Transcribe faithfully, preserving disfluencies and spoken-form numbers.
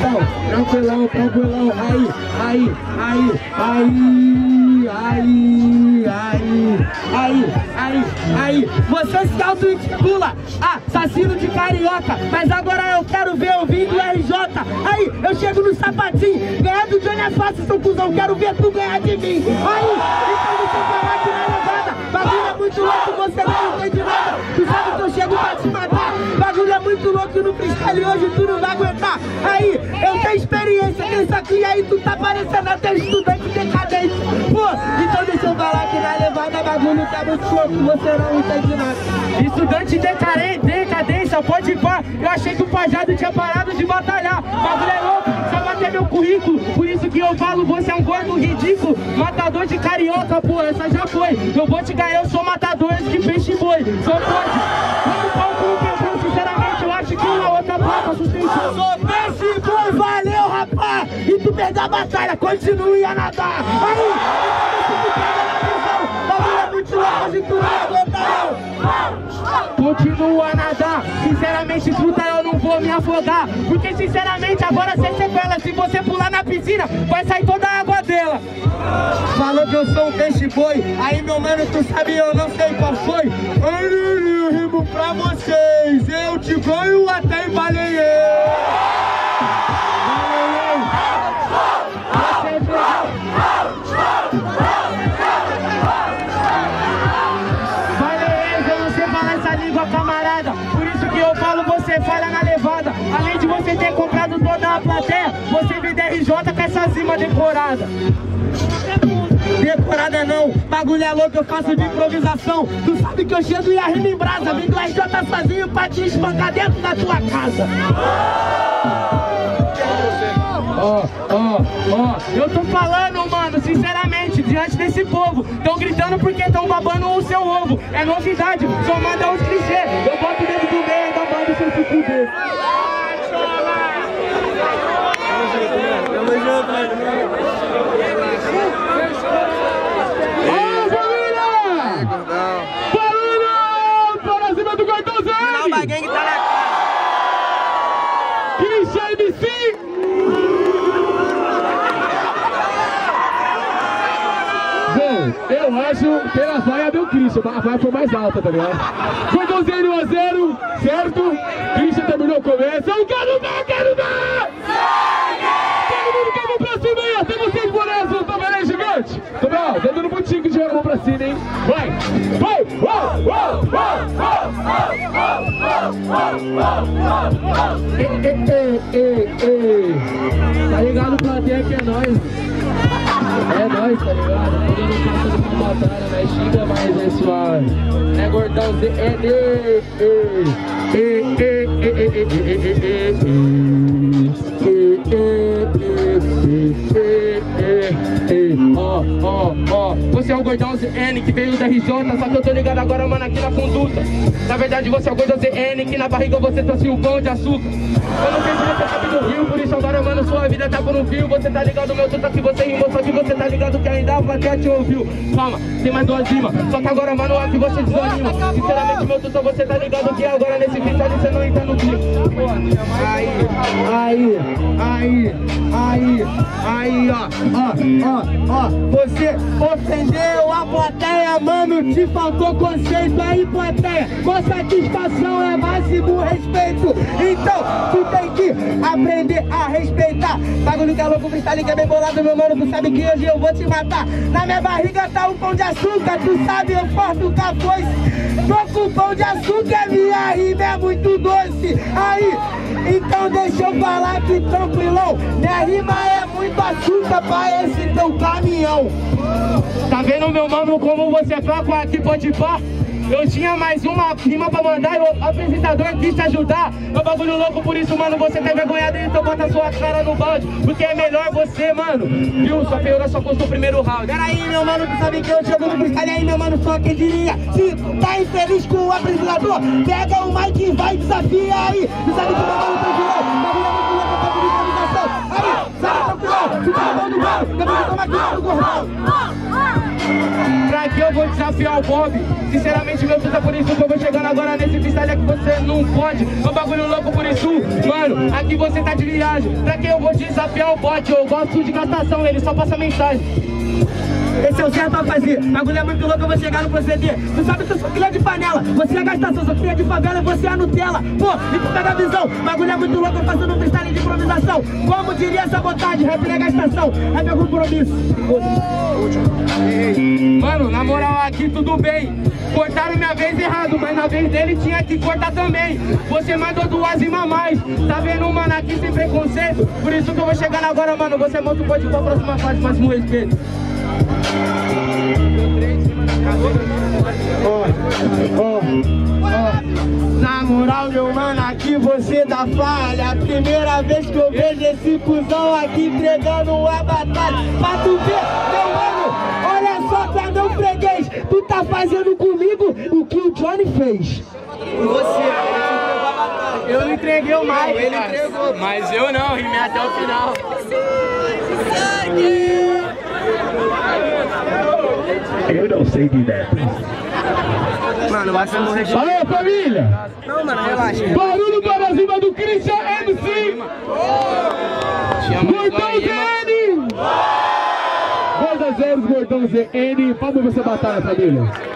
Então, tranquilão, tranquilão. Aí, aí, aí, aí, aí, aí, aí, aí, aí. Você se auto-intitula assassino de carioca, mas agora eu quero ver o vídeo do R J. Aí, eu chego no sapatinho, ganhar do Johnny é fácil, seu cuzão, quero ver tu ganhar de mim. Aí, então você falar que na levada, bagulho é muito louco, você não entende nada. Tu sabe que eu chego pra te matar, bagulho é muito louco no freestyle hoje tu não vai aguentar. Aí, eu tenho experiência nisso aqui, e aí tu tá parecendo até estudante decadente. Pô, então deixa eu falar que na levada bagulho tá muito louco, você não entende nada. Estudante decadente, decadência, pode ir pá. Eu achei que o Pajado tinha parado de batalhar. Bagulho é louco, só bater meu currículo. Por isso que eu falo, você é um gordo ridículo. Matador de carioca, pô, essa já foi. Eu vou te ganhar, eu sou matador de peixe boi. Só pode. Vamos pau com o quebrão, sinceramente, eu acho que uma outra placa sustentou. Sou peixe boi, valeu, rapaz! E tu perde a batalha, continue a nadar. Aí, bagulho é muito louco, hoje tu não aguenta não. Continua a nadar, sinceramente escuta, eu não vou me afogar. Porque sinceramente agora sem sequela, se você pular na piscina, vai sair toda a água dela. Falou que eu sou um peixe boi, aí meu mano, tu sabe, eu não sei qual foi. Eu rimo pra vocês, eu te ganho até em baleia. Camarada, por isso que eu falo, você falha na levada. Além de você ter comprado toda a plateia, você vê D R J com essa zima decorada. Decorada não, bagulho é louco, eu faço de improvisação. Tu sabe que eu chego e a rima em brasa. Vem do R J sozinho pra te espancar dentro da tua casa. Ó, ó, ó, eu tô falando, mano, sinceramente, diante desse povo. Tão gritando porque tão babando o seu ovo. É novidade, só manda os clichês. Eu boto o dedo do meio e ainda mando o seu se fuder. Tamo junto, mano. Ô, família! Barulho! Para cima do Gordão Zé! Não, o gangue tá na cara. Christian M C! Bom, eu acho que a vaia deu Christian, a vaia foi mais alta, tá ligado? Gordãozinho um a zero, certo? Christian terminou o começo. Eu quero ver, quero ver! Todo mundo quer mão pra cima aí, até vocês bonecos, tá vendo aí, gigante? Tô bem, ó, dedo no botico de jogar mão pra cima, hein? Vai! Vai! Uou, uou, uou! Ei, ei, ei, ei! Tá ligado, plateia, que é nóis? É nóis, tá ligado? Todo mundo passando por batalha, né? Xinga, mas é suave. É gordão, é ei, ei, ei, ei, ei, ei, ei, ei, ei, ó, ó, ó. Você é o gordão Z N que veio da R J, só que eu tô ligado agora, mano, aqui na conduta. Na verdade, você é o gordão Z N que na barriga você trouxe o pão de açúcar. Eu não sei se você sabe do Rio, por isso agora, mano, sua vida tá por um fio. Você tá ligado, meu truta, que você rimou, só que você tá ligado que ainda a plateia te ouviu. Calma, tem mais duas rimas, só que agora, mano, aqui você desanima. Sinceramente, meu truta, você tá ligado que agora nesse freestyle você não entra no clima. Aí, aí, aí, aí, aí, ó, ó, ó, ó. Você ofendeu a plateia, mano, te faltou conceito. Aí, plateia, com satisfação é máximo respeito. Então, tu tem que aprender a respeitar. Bagulho que é louco, freestyle que é bem bolado, meu mano. Tu sabe que hoje eu vou te matar. Na minha barriga tá um pão de açúcar, tu sabe, eu corto o cafoice. Tô com pão de açúcar, minha rima é muito doce. Aí, então deixa eu falar aqui tranquilão. Minha rima é muito açúcar pra esse teu caminhão. Tá vendo, meu mano, como você é fraco aqui, pode pá? Eu tinha mais uma rima pra mandar e o apresentador quis te ajudar. É bagulho louco, por isso, mano, você tá envergonhado, então bota sua cara no balde. Porque é melhor você, mano. Viu? Sua feiura só custou o primeiro round. Peraí, meu mano, tu sabe que eu chego no freestyle aí, meu mano, só quem diria. Se tu tá infeliz com o apresentador, pega o mic e vai desafiar aí. Tu sabe que o meu mano tá de louco, bagulho é muito louco, tá de improvisação. Aí, sabe tranquilão, tu tá na mão do gol, depois de tomar aqui no gordão. Pra aqui eu vou desafiar o Bob. Sinceramente, meu puta, por isso que eu vou chegando agora nesse freestyle que você não pode. É um bagulho louco, por isso, mano, aqui você tá de viagem. Pra que eu vou desafiar o bot? Eu gosto de gastação, ele só passa mensagem. Esse é o certo a fazer. Bagulho é muito louco, eu vou chegar no proceder. Tu sabe que eu sou filha de panela, você é gastação, sou filha de favela e você é Nutella. Pô, e tu pega a visão. Bagulho é muito louco, eu faço no freestyle de improvisação. Como diria sabotagem, rap é gastação, rap é compromisso. Mano, na moral aqui tudo bem. Cortaram minha vez errado, mas na vez dele tinha que cortar também. Você mandou duas rimas mais. Tá vendo, mano, aqui sem preconceito. Por isso que eu vou chegando agora, mano. Você monta o pode pra próxima fase, máximo respeito. Ó, ó, ó. Na moral, meu mano, aqui você dá falha. Primeira vez que eu vejo esse cuzão aqui entregando uma batalha. Pra tu ver, meu mano, olha só pra meu freguês. Tu tá fazendo comigo o que o Johnny fez. Você, eu não entreguei o mais, ele entregou. Mas eu não, rimei até o final. Eu não sei de nada. Mano, vai ser morrer de... Alô, família! Não, mano, relaxa. Barulho para cima do Christian M C! Gordão Z N! dois a zero, Gordão Z N. Vamos ver essa batalha, família.